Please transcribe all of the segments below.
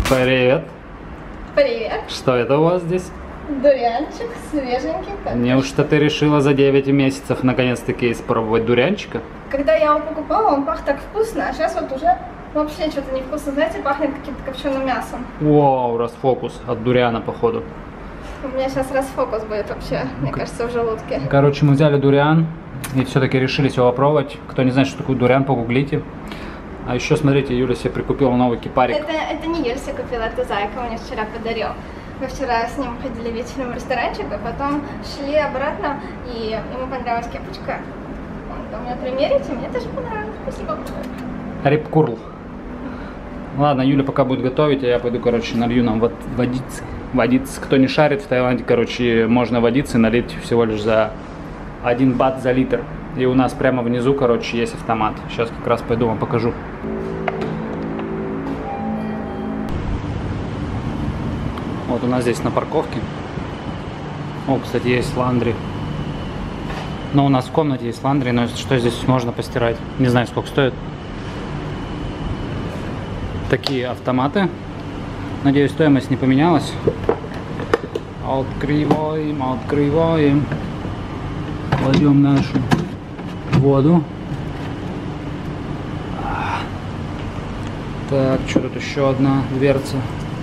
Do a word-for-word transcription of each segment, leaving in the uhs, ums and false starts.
Привет. Привет. Что это у вас здесь? Дурианчик свеженький. Как Неужто ты решила за девять месяцев наконец-таки испробовать дурианчика? Когда я его покупала, он пах так вкусно, а сейчас вот уже вообще что-то невкусно. Знаете, пахнет каким-то копченым мясом. Вау, расфокус от дуриана, походу. У меня сейчас расфокус будет вообще, мне кажется, в желудке. Короче, мы взяли дуриан и все-таки решились его попробовать. Кто не знает, что такое дуриан, погуглите. А еще, смотрите, Юля себе прикупила новый кипарик. Это, это не Юля себе купила, это Зайка мне вчера подарил. Мы вчера с ним ходили вечером в ресторанчик, а потом шли обратно, и ему понравилась кепочка. Он говорит, у меня примерите, мне тоже понравилось. Спасибо. Репкурл. Ладно, Юля пока будет готовить, а я пойду, короче, налью нам вот водицы. Водицы. Кто не шарит, в Таиланде, короче, можно водицы налить всего лишь за один бат за литр. И у нас прямо внизу, короче, есть автомат. Сейчас как раз пойду вам покажу. Вот у нас здесь на парковке. О, кстати, есть ландри. Но у нас в комнате есть ландри, но если что, здесь можно постирать. Не знаю, сколько стоит. Такие автоматы. Надеюсь, стоимость не поменялась. Открываем, открываем. Кладем нашу воду. Так, что тут еще одна дверца.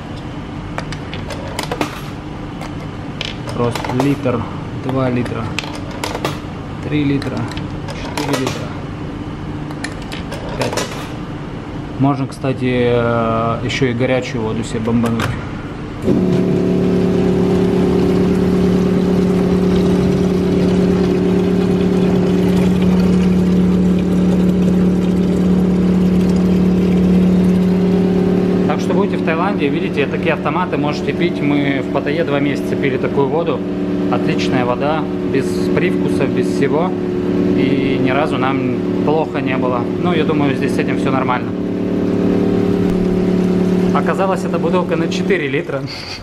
Просто литр, два литра, три литра, четыре литра, пять литров. Можно, кстати, еще и горячую воду себе бомбануть. Так что будете в Таиланде, видите, такие автоматы можете пить. Мы в Паттайе два месяца пили такую воду. Отличная вода, без привкусов, без всего. И ни разу нам плохо не было. Ну, я думаю, здесь с этим все нормально. Оказалось, эта бутылка на четыре литра,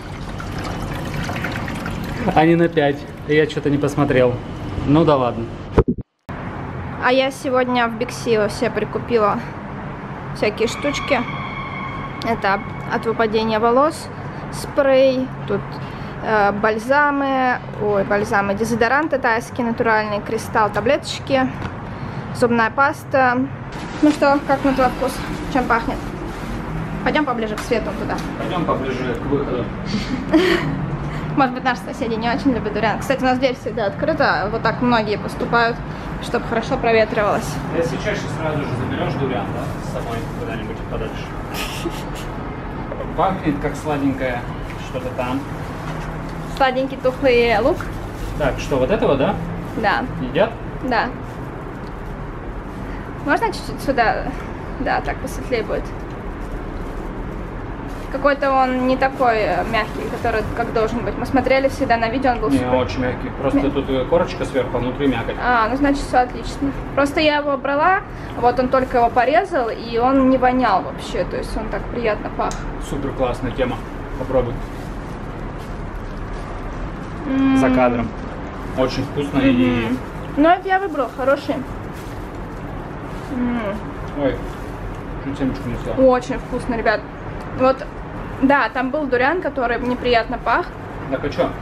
а не на пять. Я что-то не посмотрел. Ну да ладно. А я сегодня в Бикси себе прикупила всякие штучки. Это от выпадения волос, спрей, тут э, бальзамы, ой, бальзамы, дезодоранты тайские натуральные, кристалл, таблеточки, зубная паста. Ну что, как на твой вкус? Чем пахнет? Пойдем поближе к свету туда. Пойдем поближе к выходу. Может быть, наши соседи не очень любят дуриан. Кстати, у нас дверь всегда открыта, вот так многие поступают, чтобы хорошо проветривалось. Если чаще сразу же заберешь дуриан, да, с собой куда-нибудь подальше. Пахнет как сладенькое что-то там. Сладенький тухлый лук. Так, что, вот этого, да? Да. Едят? Да. Можно чуть-чуть сюда? Да, так посветлее будет. Какой-то он не такой мягкий, который как должен быть. Мы смотрели всегда на видео, он был Не, супер. очень мягкий. Просто Мя... тут корочка сверху, а внутри мякоть. А, ну значит все отлично. Просто я его брала, вот он только его порезал, и он не вонял вообще. То есть он так приятно пах. Супер классная тема. Попробуй. Mm. За кадром. Очень вкусно mm-hmm. и... Ну это я выбрала, хороший. Mm. Ой, чуть семечку не съел. Очень вкусно, ребят. Вот, да, там был дуриан, который неприятно пах. Так, а что?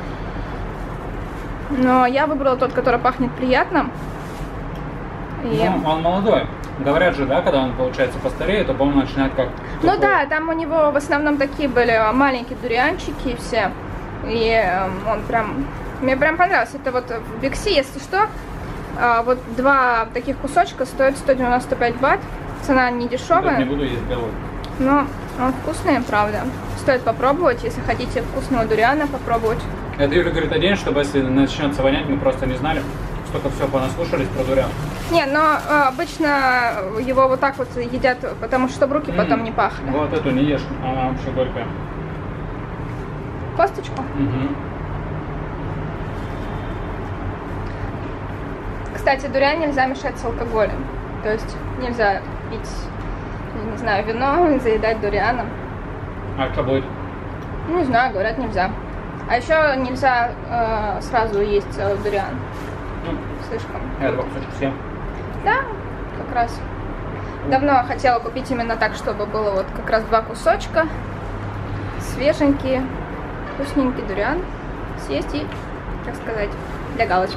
Но я выбрала тот, который пахнет приятно. И... Ну, он молодой. Говорят же, да, когда он, получается, постареет, то, по-моему, начинает как... Ну такой... да, там у него в основном такие были маленькие дурианчики и все. И э, он прям... Мне прям понравился. Это вот в Бикси, если что, э, вот два таких кусочка стоят сто девяносто пять бат. Цена не дешевая. Не буду есть белый. Но он вкусный, правда. Стоит попробовать, если хотите вкусного дуриана, попробовать. Это Юля говорит один, чтобы если начнется вонять, мы просто не знали. Столько все понаслушались про дуриан. Не, но э, обычно его вот так вот едят, потому что руки mm. потом не пахли. Вот эту не ешь, она вообще горькая. Косточку? Угу. Кстати, дуриан нельзя мешать с алкоголем. То есть нельзя пить, не знаю, вино, заедать дурианом. А что будет? Не знаю, говорят, нельзя. А еще нельзя э, сразу есть целый дуриан. Ну, слишком. Я два кусочка съем. Да, как раз. Давно хотела купить именно так, чтобы было вот как раз два кусочка. свеженький, вкусненький дуриан съесть и, так сказать, для галочки.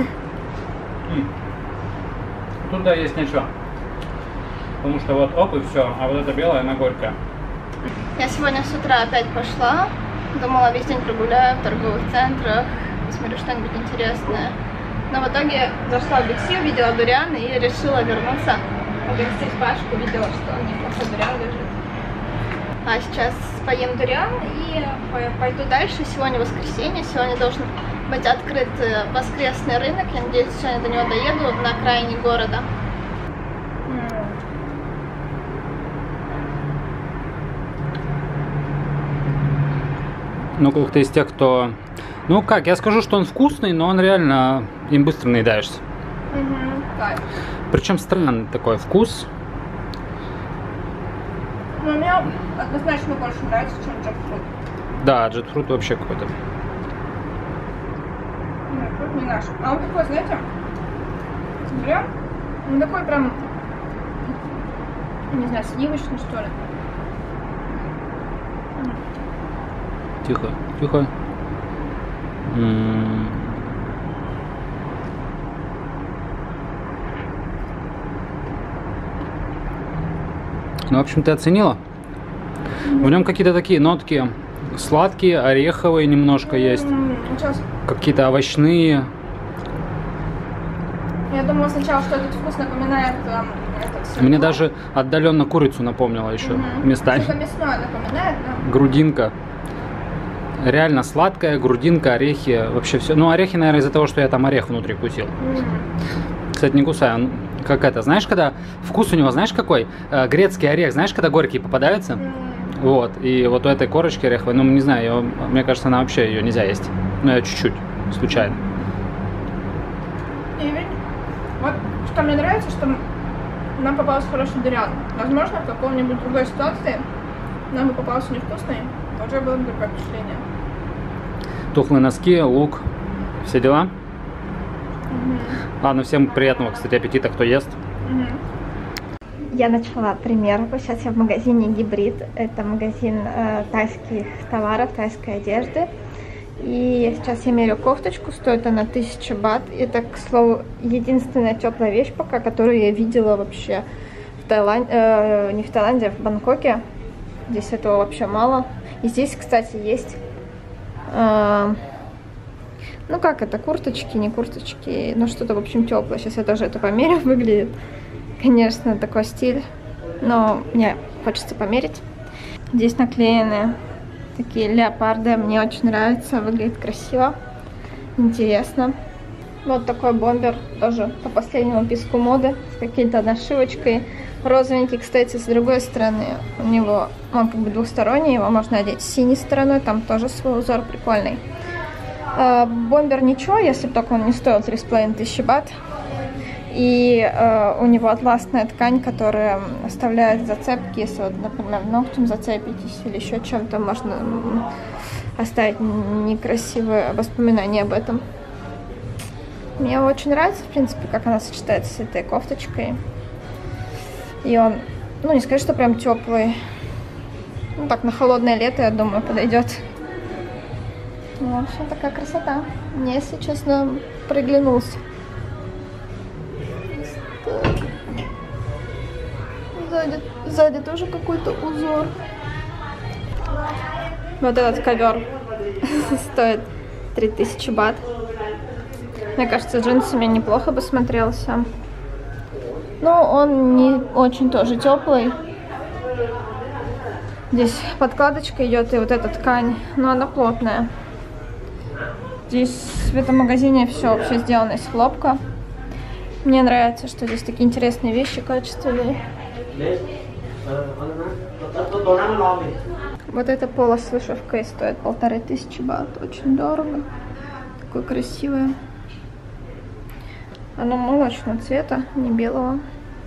Тут да есть ничего. Потому что вот оп и все, а вот это белое, она горькая. Я сегодня с утра опять пошла. Думала, весь день прогуляю в торговых центрах, посмотрю что-нибудь интересное. Но в итоге зашла в Бикси, увидела дуриан и решила вернуться. Погостить Пашку, видела, что он неплохой дуриан лежит. А сейчас поем дуриан и пойду дальше. Сегодня воскресенье, сегодня должен быть открыт воскресный рынок. Я надеюсь, сегодня до него доеду на окраине города. Ну, как ты из тех, кто... Ну как, я скажу, что он вкусный, но он реально им быстро наедаешься. Угу, так. Причем странный такой вкус. Но мне однозначно больше нравится, чем джекфрут. Да, джекфрут вообще какой-то. Нет, фрут не наш. А он такой, знаете, прям, он такой прям, не знаю, сливочный, что ли. Тихо, тихо. М-м-м. Ну, в общем, ты оценила? Mm-hmm. В нем какие-то такие нотки сладкие, ореховые немножко есть. Mm-hmm. Какие-то овощные. Я думала сначала, что этот вкус напоминает эм, этот, мне даже отдаленно курицу напомнило еще mm-hmm. местами. Что-то мясное напоминает, да? Грудинка. Реально сладкая, грудинка, орехи, вообще все. Ну, орехи, наверное, из-за того, что я там орех внутри кусил. Mm-hmm. Кстати, не кусаю, он как это, знаешь, когда вкус у него, знаешь, какой? Э, грецкий орех, знаешь, когда горькие попадаются? Mm-hmm. Вот, и вот у этой корочки ореховой, ну, не знаю, ее, мне кажется, она вообще ее нельзя есть. Ну, я чуть-чуть, случайно. И ведь, вот, что мне нравится, что нам попался хороший дуриан. Возможно, в какой-нибудь другой ситуации нам бы попался невкусный, то уже было бы другое впечатление. Тухлые носки, лук, все дела. Угу. Ладно, всем приятного, кстати, аппетита, кто ест. Угу. Я начала примерку. Сейчас я в магазине Гибрид. Это магазин э, тайских товаров, тайской одежды. И сейчас я мерю кофточку, стоит она тысяча бат. Это, к слову, единственная теплая вещь пока, которую я видела вообще в Таиланде, э, не в Таиланде, а в Бангкоке. Здесь этого вообще мало. И здесь, кстати, есть... Э, ну как это, курточки, не курточки, ну что-то, в общем, теплое. Сейчас я тоже это померю, выглядит, конечно, такой стиль, но мне хочется померить. Здесь наклеены такие леопарды, мне очень нравится, выглядит красиво, интересно. Вот такой бомбер, тоже по последнему писку моды, с какой-то нашивочкой. Розовенький, кстати, с другой стороны, у него, он как бы двухсторонний, его можно одеть с синей стороной, там тоже свой узор прикольный. Бомбер ничего, если бы только он не стоил три с половиной тысячи бат. И э, у него атласная ткань, которая оставляет зацепки. Если, вот, например, ногтем зацепитесь или еще чем-то, можно оставить некрасивые воспоминания об этом. Мне очень нравится, в принципе, как она сочетается с этой кофточкой. И он, ну, не сказать, что прям теплый. Ну, так, на холодное лето, я думаю, подойдет. Ну, в общем, такая красота. Мне, если честно, приглянулся. Сзади, сзади тоже какой-то узор. Вот этот ковер стоит три тысячи бат. Мне кажется, джинсами неплохо бы смотрелся. Но он не очень тоже теплый. Здесь подкладочка идет, и вот эта ткань, но она плотная. Здесь в этом магазине все вообще сделано из хлопка. Мне нравится, что здесь такие интересные вещи, качественные. Вот эта поло с вышивкой стоит полторы тысячи бат. Очень дорого. Такое красивое. Оно молочного цвета, не белого.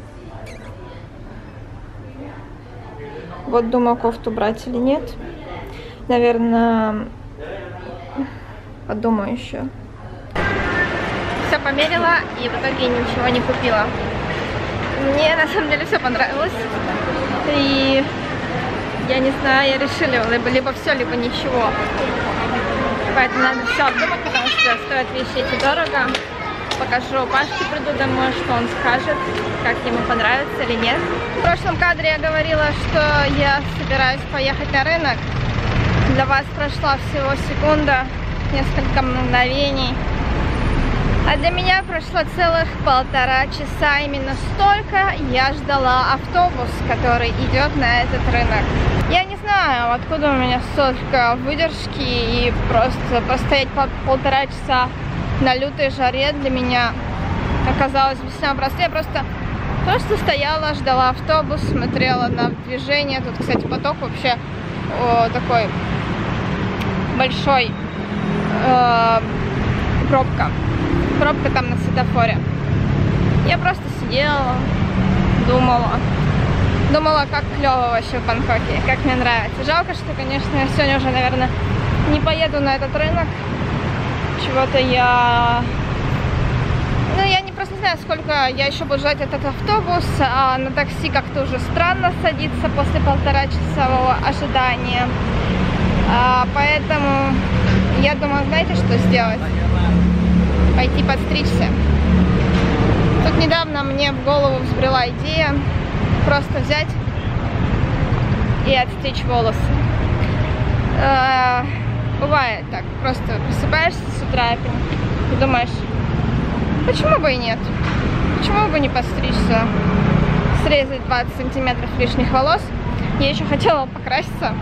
Вот думаю, кофту брать или нет. Наверное, подумаю еще. Все померила и в итоге ничего не купила. Мне на самом деле все понравилось. И я не знаю, я решила либо, либо все, либо ничего. Поэтому надо все обдумать, потому что стоят вещи эти дорого. Покажу Пашке, приду домой, что он скажет, как ему понравится или нет. В прошлом кадре я говорила, что я собираюсь поехать на рынок. Для вас прошла всего секунда, несколько мгновений. А для меня прошло целых полтора часа. Именно столько я ждала автобус, который идет на этот рынок. Я не знаю, откуда у меня столько выдержки, и просто постоять по полтора часа на лютой жаре для меня оказалось весьма просто. Я просто просто стояла, ждала автобус, смотрела на движение. Тут, кстати, поток вообще о, такой большой, э, пробка. Пробка там на светофоре. Я просто сидела, думала. Думала, как клево вообще в Бангкоке, как мне нравится. Жалко, что, конечно, я сегодня уже, наверное, не поеду на этот рынок. Чего-то я... Ну, я не просто не знаю, сколько я еще буду ждать этот автобус. А на такси как-то уже странно садиться после полторачасового ожидания. А, поэтому я думаю, знаете, что сделать? Пойти подстричься. Тут недавно мне в голову взбрела идея просто взять и отстричь волосы. Э-э, бывает так, просто просыпаешься с утра и думаешь, почему бы и нет? Почему бы не подстричься? Срезать двадцать сантиметров лишних волос. Я еще хотела покраситься.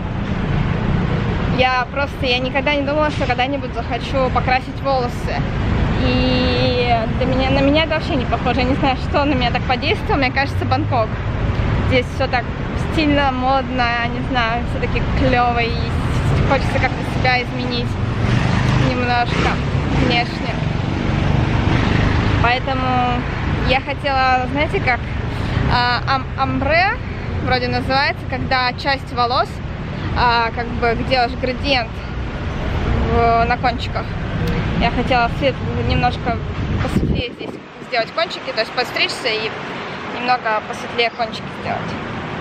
Я просто, я никогда не думала, что когда-нибудь захочу покрасить волосы. И для меня, на меня это вообще не похоже. Я не знаю, что на меня так подействовало. Мне кажется, Бангкок. Здесь все так стильно, модно, не знаю, все-таки клево. И хочется как-то себя изменить немножко внешне. Поэтому я хотела, знаете, как ам амбре вроде называется, когда часть волос, а, как бы делаешь градиент в, на кончиках. Я хотела свет немножко посветлее здесь сделать кончики, то есть подстричься и немного посветлее кончики сделать.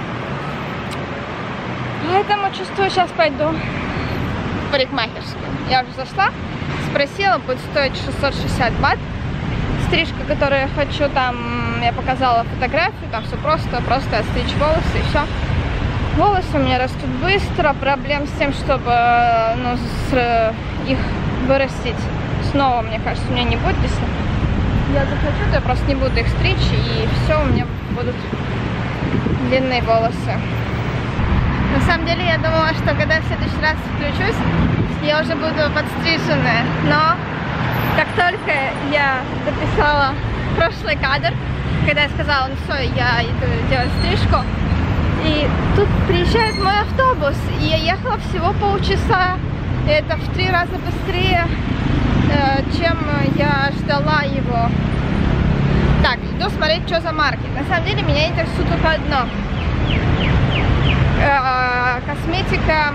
Поэтому чувствую, сейчас пойду в парикмахерскую. Я уже зашла, спросила, будет стоить шестьсот шестьдесят бат. Стрижка, которую я хочу, там я показала фотографию, там все просто, просто отстричь волосы и все. Волосы у меня растут быстро, проблем с тем, чтобы ну, с, их вырастить снова, мне кажется, у меня не будет. Если я захочу, то я просто не буду их стричь, и все, у меня будут длинные волосы. На самом деле, я думала, что когда в следующий раз включусь, я уже буду подстриженная. Но как только я дописала прошлый кадр, когда я сказала, ну все, я иду делать стрижку, и тут приезжает мой автобус, и я ехала всего полчаса. И это в три раза быстрее, чем я ждала его. Так, иду смотреть, что за марки. На самом деле меня интересует только одно. Косметика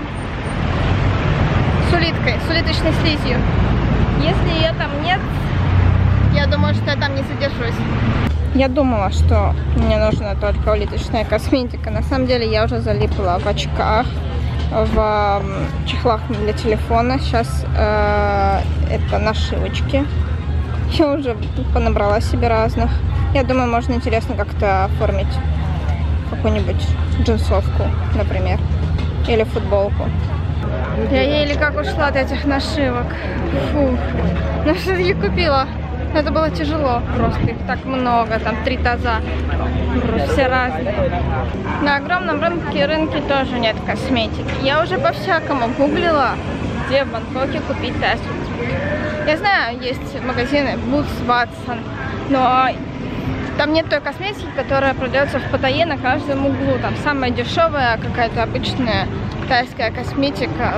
с улиткой, с улиточной слизью. Если ее там нет, я думаю, что я там не задержусь. Я думала, что мне нужна только улиточная косметика. На самом деле я уже залипла в очках, в чехлах для телефона. Сейчас э, это нашивочки. Я уже понабрала себе разных. Я думаю, можно интересно как-то оформить какую-нибудь джинсовку, например, или футболку. Я еле как ушла от этих нашивок. Фу. Ну что я купила? Это было тяжело, просто их так много, там три таза, все разные. На огромном рынке, рынке тоже нет косметики. Я уже по-всякому гуглила, где в Бангкоке купить тест. Я знаю, есть магазины Boots, Watson, но там нет той косметики, которая продается в Паттайе на каждом углу. Там самая дешевая, какая-то обычная тайская косметика.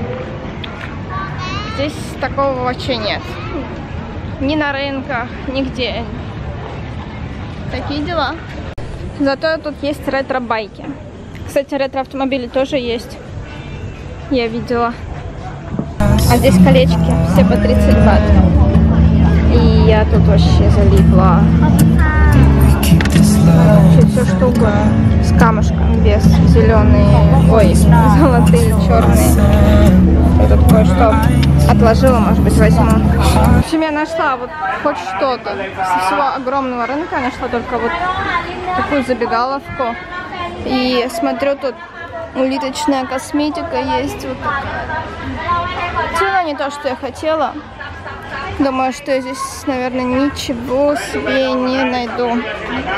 Здесь такого вообще нет. Ни на рынках, нигде. Такие дела. Зато тут есть ретро-байки. Кстати, ретро-автомобили тоже есть. Я видела. А здесь колечки, все по тридцать бат. И я тут вообще залипла. Вообще все что угодно. С камушком, без, зеленый. зеленые, ой, золотые, черные. Я тут кое-что отложила, может быть, возьму. В общем, я нашла вот хоть что-то. Со всего огромного рынка нашла только вот такую забегаловку. И смотрю, тут улиточная косметика есть. Вот такая. Цена не то, что я хотела. Думаю, что я здесь, наверное, ничего себе не найду.